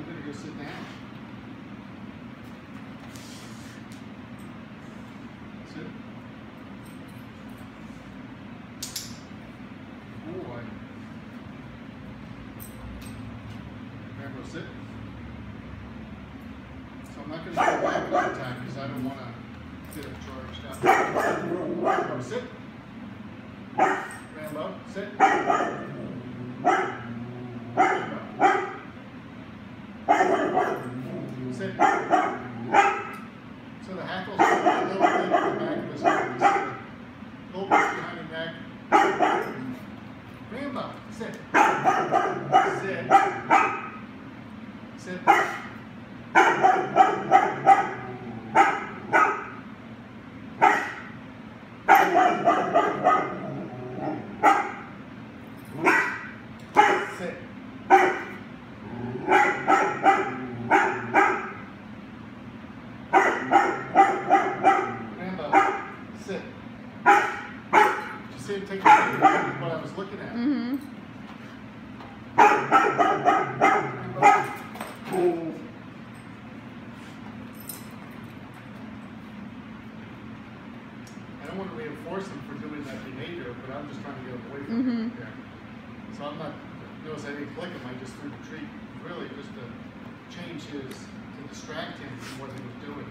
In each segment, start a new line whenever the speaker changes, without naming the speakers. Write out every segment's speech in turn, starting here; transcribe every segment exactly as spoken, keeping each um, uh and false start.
gonna go sit down. Sit. Boy. Rambo, sit. So I'm not gonna go back all the time because I don't want to get him charged up. Rambo, sit. Rambo, sit. Sit. So the hackles are a little bit at the back of his head. A little bit behind the neck. Rambo, sit. Sit. Sit. Sit. Rambo, sit. Did you see him take a look at what I was looking at?
Mm-hmm.
I don't want to reinforce him for doing that behavior, but I'm just trying to get him away from
Mm-hmm.
it. Yeah. So I'm not, notice I didn't click him, I just threw the treat, really just to change his, to distract him from what he was doing.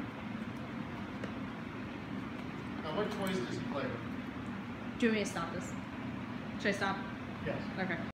Now what toys does he play with?
Do you want me to stop this? Should I stop?
Yes.
Okay.